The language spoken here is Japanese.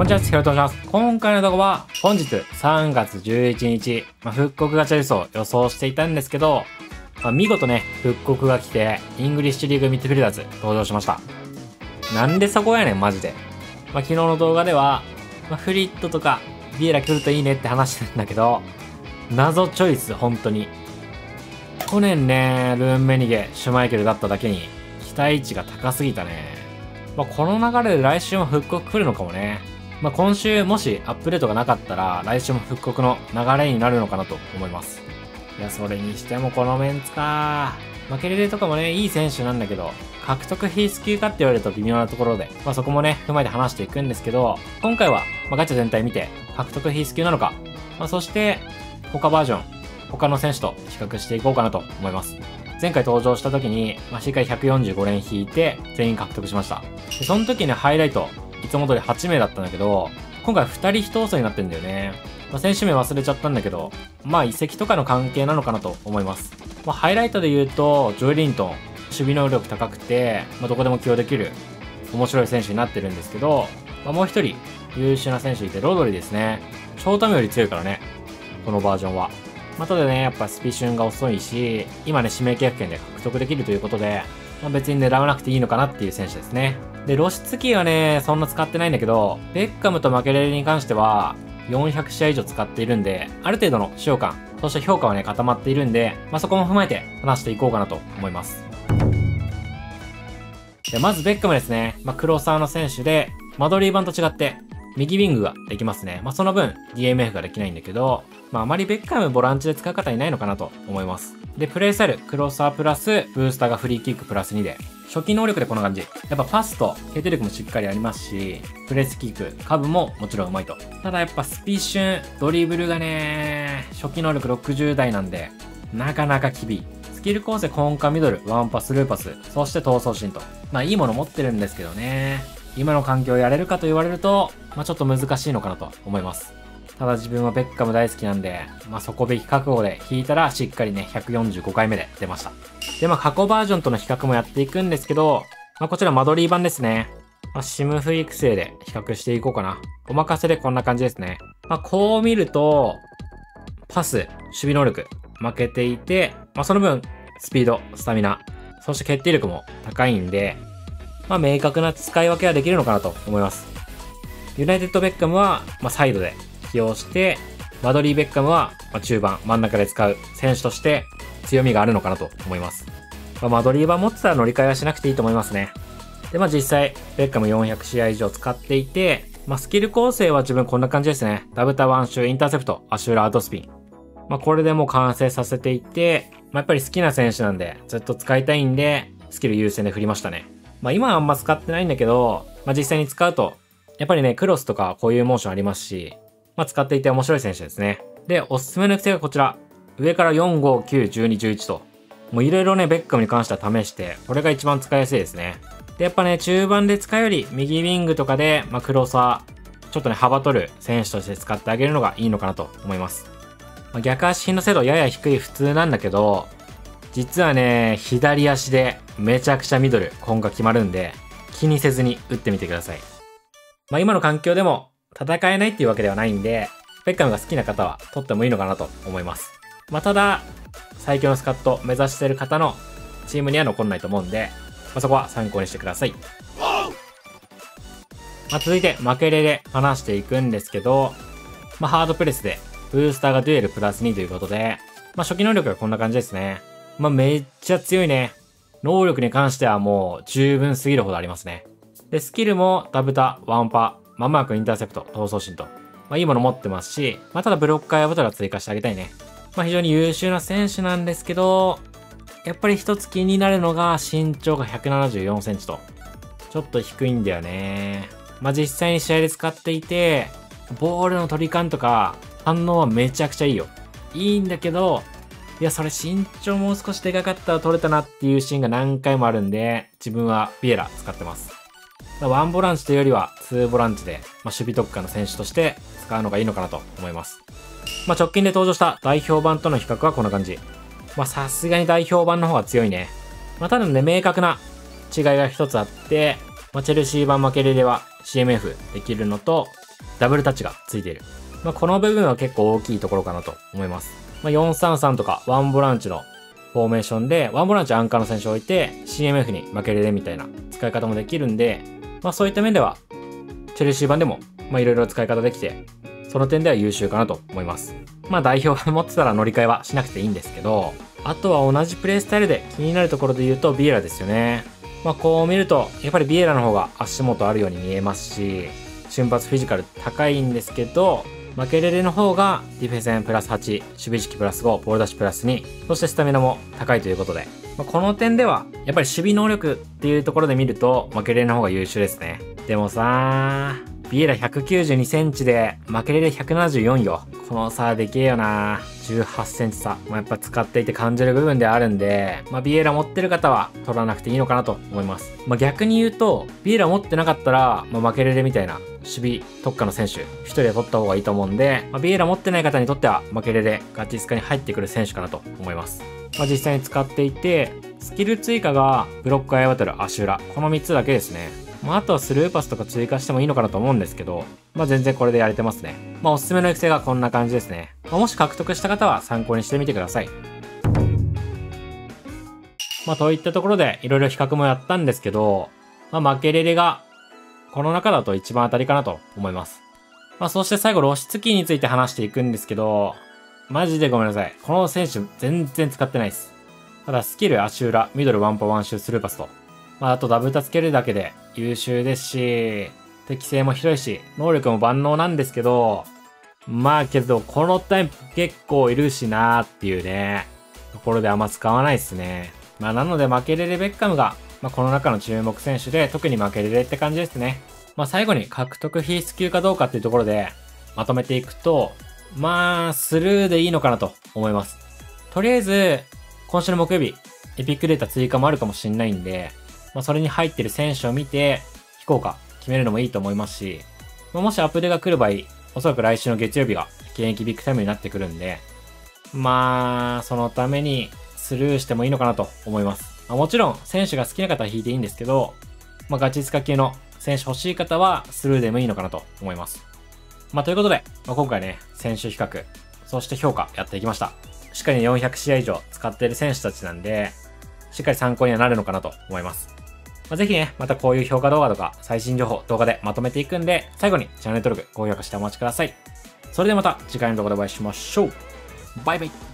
こんにちは、ヒロと申します。今回の動画は、本日3月11日、復刻ガチャ予想予想していたんですけど、見事ね、復刻が来て、イングリッシュリーグミッドフィルダーズ登場しました。なんでそこやねん、マジで。昨日の動画では、フリットとか、ビエラ来るといいねって話してたんだけど、謎チョイス、本当に。去年ね、ルーンメニゲ、シュマイケルだっただけに、期待値が高すぎたね。この流れで来週も復刻来るのかもね。今週もしアップデートがなかったら、来週も復刻の流れになるのかなと思います。いや、それにしてもこのメンツか。ケレレとかもね、いい選手なんだけど、獲得必須級かって言われると微妙なところで、そこもね、踏まえて話していくんですけど、今回は、ガチャ全体見て、獲得必須級なのか、そして、他バージョン、他の選手と比較していこうかなと思います。前回登場した時に、しっかり145連引いて、全員獲得しました。でその時ね、ハイライト、いつも通り8名だったんだけど、今回2人1遅になってんだよね。選手名忘れちゃったんだけど、移籍とかの関係なのかなと思います。ハイライトで言うと、ジョエリントン、守備能力高くて、どこでも起用できる、面白い選手になってるんですけど、もう一人、優秀な選手いて、ロドリですね。ショータムより強いからね、このバージョンは。ただね、やっぱスピシュンが遅いし、今ね、指名契約権で獲得できるということで、別に狙わなくていいのかなっていう選手ですね。で、露出機はね、そんな使ってないんだけど、ベッカムとマケレレに関しては、400試合以上使っているんで、ある程度の使用感、そして評価はね、固まっているんで、そこも踏まえて話していこうかなと思います。で、まずベッカムですね。黒沢の選手で、マドリー版と違って、右ウィングができますね。その分、DMF ができないんだけど、あまりベッカムボランチで使う方いないのかなと思います。で、プレイスタイル、クロスサープラス、ブースターがフリーキックプラス2で、初期能力でこんな感じ。やっぱパスと決定力もしっかりありますし、プレスキック、カブももちろんうまいと。ただやっぱスピーシュン、ドリブルがね、初期能力60代なんで、なかなか厳い。スキル構成、コンカミドル、ワンパス、ルーパス、そして闘争心と。いいもの持ってるんですけどね。今の環境をやれるかと言われると、ちょっと難しいのかなと思います。ただ自分はベッカム大好きなんで、底引き覚悟で引いたらしっかりね、145回目で出ました。で、過去バージョンとの比較もやっていくんですけど、こちらマドリー版ですね。シムフ育成で比較していこうかな。お任せでこんな感じですね。こう見ると、パス、守備能力、負けていて、その分、スピード、スタミナ、そして決定力も高いんで、明確な使い分けはできるのかなと思います。ユナイテッドベッカムは、サイドで起用して、マドリーベッカムは、中盤、真ん中で使う選手として強みがあるのかなと思います。マドリー版持ってたら乗り換えはしなくていいと思いますね。で、実際、ベッカム400試合以上使っていて、スキル構成は自分こんな感じですね。ダブタワンシュ、インターセプト、アシューラ、アウトスピン。これでもう完成させていて、やっぱり好きな選手なんで、ずっと使いたいんで、スキル優先で振りましたね。今はあんま使ってないんだけど、実際に使うと、やっぱりね、クロスとかこういうモーションありますし、使っていて面白い選手ですね。で、おすすめの癖がこちら。上から4、5、9、12、11と。いろいろね、ベッカムに関しては試して、これが一番使いやすいですね。で、やっぱね、中盤で使うより、右ウィングとかで、クロサー、ちょっとね、幅取る選手として使ってあげるのがいいのかなと思います。逆足頻度精度やや低い普通なんだけど、実はね、左足でめちゃくちゃミドル、今が決まるんで、気にせずに打ってみてください。今の環境でも戦えないっていうわけではないんで、ベッカムが好きな方は取ってもいいのかなと思います。ただ、最強のスカット目指してる方のチームには残んないと思うんで、そこは参考にしてください。続いて、マケレレ話していくんですけど、ハードプレスで、ブースターがデュエルプラス2ということで、初期能力がこんな感じですね。めっちゃ強いね。能力に関してはもう十分すぎるほどありますね。で、スキルもダブタ、ワンパ、マークインターセプト、闘争心と、いいもの持ってますし、ただブロッカーやバトラー追加してあげたいね。非常に優秀な選手なんですけど、やっぱり一つ気になるのが身長が174センチと、ちょっと低いんだよね。実際に試合で使っていて、ボールの取り感とか、反応はめちゃくちゃいいよ。いいんだけど、いや、それ身長もう少しでかかったら取れたなっていうシーンが何回もあるんで、自分はビエラ使ってます。ワンボランチというよりは2ボランチで、守備特化の選手として使うのがいいのかなと思います。直近で登場した代表版との比較はこんな感じ。さすがに代表版の方が強いね。ただね、明確な違いが一つあって、チェルシー版マケレレは CMF できるのと、 ダブルタッチがついている。まあ、この部分は結構大きいところかなと思います。まあ、433とかワンボランチのフォーメーションで、ワンボランチアンカーの選手を置いて CMF に負けれるみたいな使い方もできるんで、まあそういった面では、チェルシー版でも、まあいろいろ使い方できて、その点では優秀かなと思います。まあ代表が持ってたら乗り換えはしなくていいんですけど、あとは同じプレイスタイルで気になるところで言うとビエラですよね。まあこう見ると、やっぱりビエラの方が足元あるように見えますし、瞬発フィジカル高いんですけど、マケレレの方がディフェンス戦プラス8、守備時期プラス5、ボールダッシュプラス2、そしてスタミナも高いということで、まあ、この点では、やっぱり守備能力っていうところで見ると、マケレレの方が優秀ですね。でもさー、ビエラ192センチで、マケレレ174よ。この差でけえよな18センチ差。まあ、やっぱ使っていて感じる部分ではあるんで、まあ、ビエラ持ってる方は取らなくていいのかなと思います。まあ、逆に言うと、ビエラ持ってなかったら、まあ、マケレレみたいな守備特化の選手、一人で取った方がいいと思うんで、まあ、ビエラ持ってない方にとっては、マケレレガチスカに入ってくる選手かなと思います。まあ、実際に使っていて、スキル追加がブロックアイバトル、足裏。この3つだけですね。まあ、あとはスルーパスとか追加してもいいのかなと思うんですけど、まあ、全然これでやれてますね。まあ、おすすめの育成がこんな感じですね。まあ、もし獲得した方は参考にしてみてください。まあ、といったところでいろいろ比較もやったんですけど、まあ、マケレレがこの中だと一番当たりかなと思います。まあ、そして最後露出キーについて話していくんですけど、マジでごめんなさい。この選手全然使ってないです。ただスキル、足裏、ミドル、ワンパワンシュー、スルーパスと。まあ、あとダブルタつけるだけで優秀ですし、適性も広いし、能力も万能なんですけど、まあけど、このタイプ結構いるしなーっていうね、ところであんま使わないですね。まあなのでマケレレ・ベッカムが、まあこの中の注目選手で、特にマケレレって感じですね。まあ最後に獲得必須級かどうかっていうところで、まとめていくと、まあ、スルーでいいのかなと思います。とりあえず、今週の木曜日、エピックデータ追加もあるかもしれないんで、まあそれに入ってる選手を見て、非効果決めるのもいいと思いますし、まあ、もしアップデが来る場合、おそらく来週の月曜日が現役ビッグタイムになってくるんで、まあ、そのためにスルーしてもいいのかなと思います。まあ、もちろん、選手が好きな方は引いていいんですけど、まあガチスカ系の選手欲しい方はスルーでもいいのかなと思います。まあということで、まあ、今回ね、選手比較、そして評価やっていきました。しっかりね、400試合以上使っている選手たちなんで、しっかり参考にはなるのかなと思います。まあ、ぜひね、またこういう評価動画とか最新情報動画でまとめていくんで、最後にチャンネル登録、高評価してお待ちください。それではまた次回の動画でお会いしましょう。バイバイ。